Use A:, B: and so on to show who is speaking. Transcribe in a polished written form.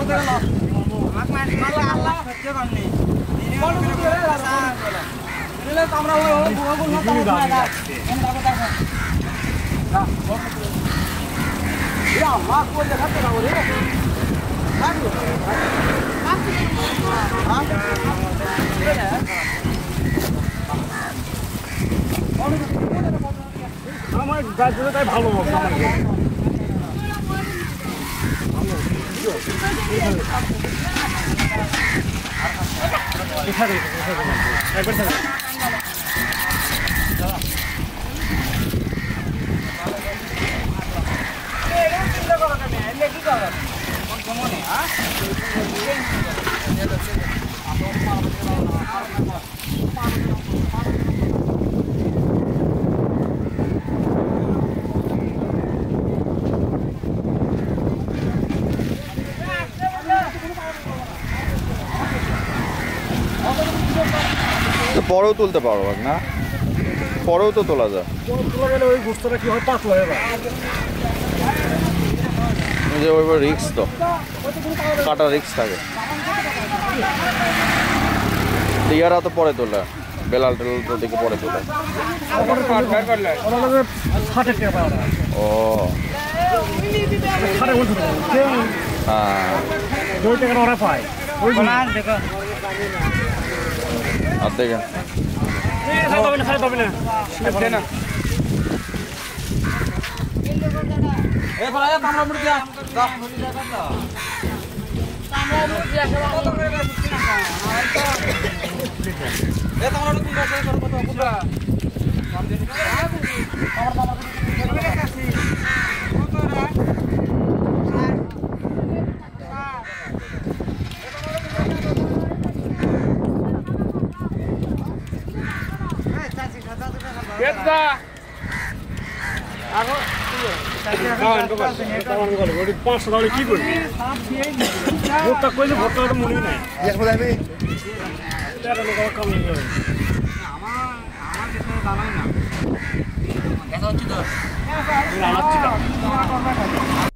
A: আমার গাছগুলো তাই ভালো
B: পরেও তুলতে পারো না, পরেও তো তোলা যায়।
A: ওই গোস্তটা কি হয় পাতলা হয়ে যায়,
B: যে ওইবার রিক্স তো কাটা রিক্স থাকে। ইয়ারা তো পরে তোলা, বেলাল টেলাল তো দেখে পরে তোলা। ও হ্যাঁ
A: ওরা পায়
B: আর দেখেন
A: কি করবি ভোটটা কইলে ভোটটা তো মনে নাই আমার